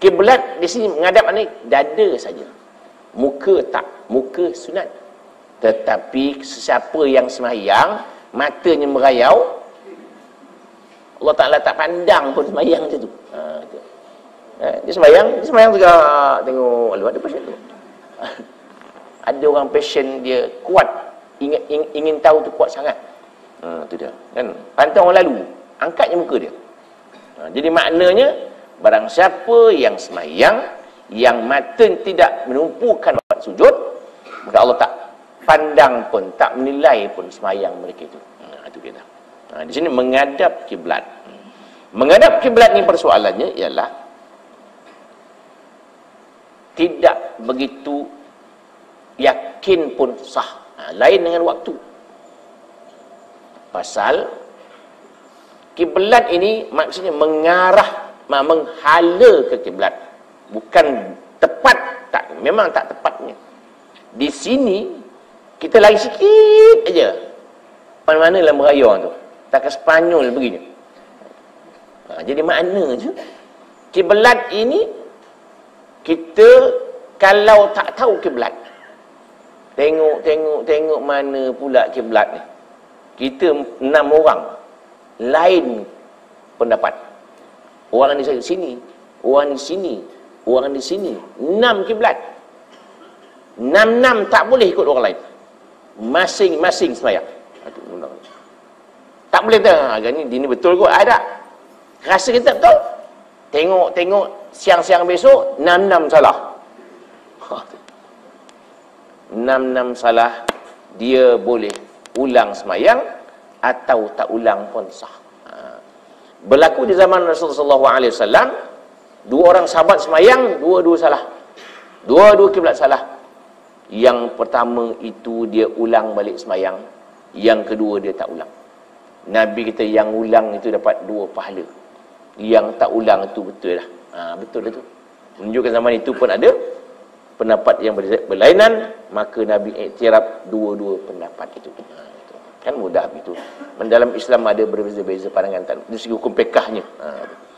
Kiblat di sini menghadap ni dada saja. Muka tak, muka sunat. Tetapi sesiapa yang sembahyang matanya merayau, Allah Ta'ala tak pandang pun sembahyang macam tu. Dia sembahyang juga tengok, lalu ada pasien tu. Ada orang passion dia kuat, ingin tahu tu kuat sangat. Tu dia. Kan? Pantang orang lalu, angkat je muka dia. Jadi maknanya, barang siapa yang sembahyang, yang mata tidak menumpukan buat sujud, maka Allah tak pandang pun, tak menilai pun sembahyang mereka itu. Itu kita. Di sini menghadap kiblat. Menghadap kiblat ni persoalannya ialah tidak begitu yakin pun sah. Lain dengan waktu. Pasal kiblat ini maksudnya mengarah, menghala ke kiblat. Bukan tepat, tak, memang tak tepatnya. Di sini kita lari sikit aja. Mana-mana dalam merayau tu. Tak ke Spanyol begini. Jadi makna je kiblat ini, kita kalau tak tahu kiblat, tengok mana pula kiblat ni, kita 6 orang lain pendapat. Orang di sini, orang di sini, orang di sini, 6 kiblat. 6 tak boleh ikut orang lain. Masing-masing sembahyang. Tak boleh tak? Agak ni betul kot. Ada. Rasa kita betul? Tengok siang-siang besok 6 salah. 6 salah, dia boleh ulang sembahyang atau tak ulang pun sah. Berlaku di zaman Rasulullah SAW, 2 orang sahabat sembahyang, dua-dua salah. Dua-dua kiblat salah. Yang pertama itu dia ulang balik sembahyang, yang kedua dia tak ulang. Nabi kita yang ulang itu dapat 2 pahala. Yang tak ulang itu betul lah. Betul itu. Menunjukkan zaman itu pun ada pendapat yang berlainan, maka Nabi iktiraf dua-dua pendapat itu. Kan mudah itu. Dalam Islam ada berbeza-beza pandangan dari segi hukum fiqahnya.